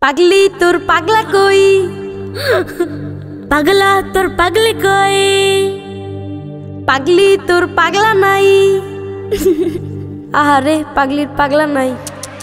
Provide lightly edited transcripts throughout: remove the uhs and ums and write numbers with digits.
পাগলি তোর পাগলা কই, পাগলা তোর পাগলি কই, পাগলি তোর পাগলা নাই। আহারে পাগলির পাগলা নাই।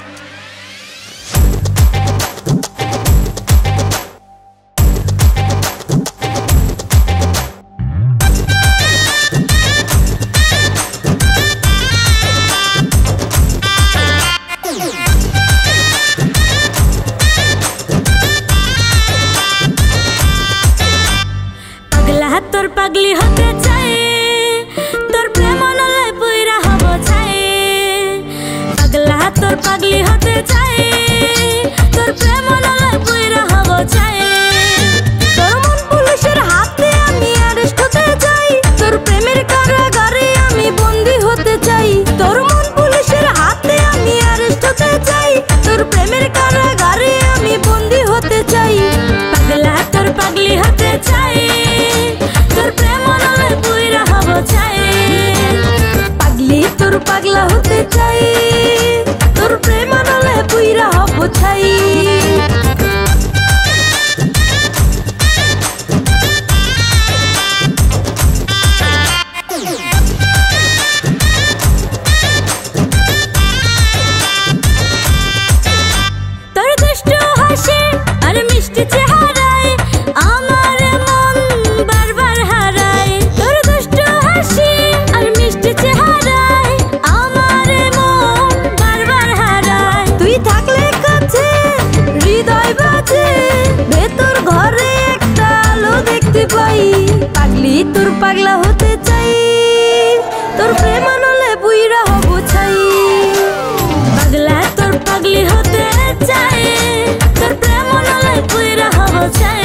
তোর পাগলি হতে চাই, তোর প্রেম নলে পুইরা হব চাই। পাগলা তোর পাগলি হতে চাই, তোর প্রেম নলে পুইরা হব চাই। তোর মন পুলিশের হাতে আমি অ্যারেস্ট হতে চাই, তোর প্রেমের কারাগারে আমি বন্দী হতে চাই। তোর মন পুলিশের হাতে আমি অ্যারেস্ট হতে চাই, তোর প্রেমের কারাগারে আমি বন্দী হতে চাই। পাগলা তোর পাগলি হতে চাই, তোর প্রেম নলে পুইরা হব চাই। পাগলি তোর পাগলা হতে চাই, তোর প্রেম নলে পুইরা হব চাই। তোর দুষ্ট হাসি আর মিষ্টি চেহারায় আমার মন বারবার হারায়। তোর দুষ্ট হাসি আর মিষ্টি চেহারায় আমার মন বারবার হারায়। তুই থাকলে কাছে হৃদয় বাজে, ভেতর ঘরে একটা আলো দেখতে পাই। পাগলি তোর পাগলা হতে চাই, তোর প্রেম নলে বুইরা হব চাই। পাগলা তোর পাগলি হতে চাই, তোর প্রেম নলে বুইরা হব চাই।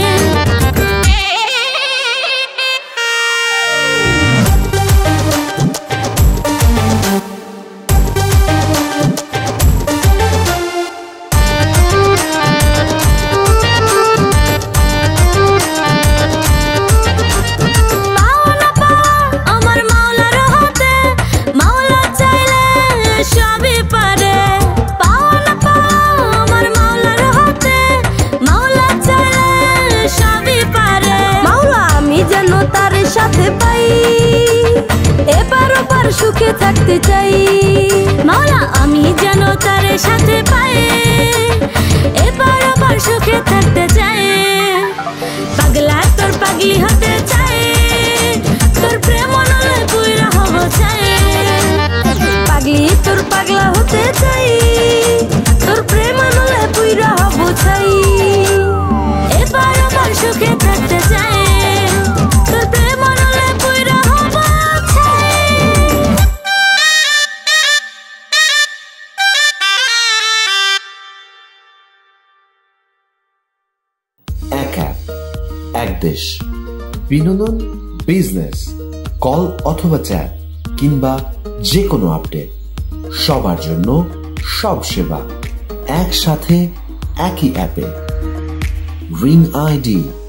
সাথে পাই এবার ওপার সুখে থাকতে চাই। মাওলা আমি যেন তার সাথে পাই, এবার ওপার সুখে থাকতে চাই। পাগলা তোর পাগলি হতে চাই, তোর প্রেম নলে পুইরা হব চাই। পাগলি তোর পাগলা হতে চাই, তোর প্রেম নলে পুইরা হব চাই। এবার ওপার সুখে থাকতে চাই, তোর প্রেম নলে পুইরা হব চাই। এক অ্যাপ, এক দেশ। বিনোদন, বিজনেস, কল অথবা চ্যাট কিংবা যে কোনো আপডেট, সবার জন্য সব সেবা একসাথে একই অ্যাপে। Ring ID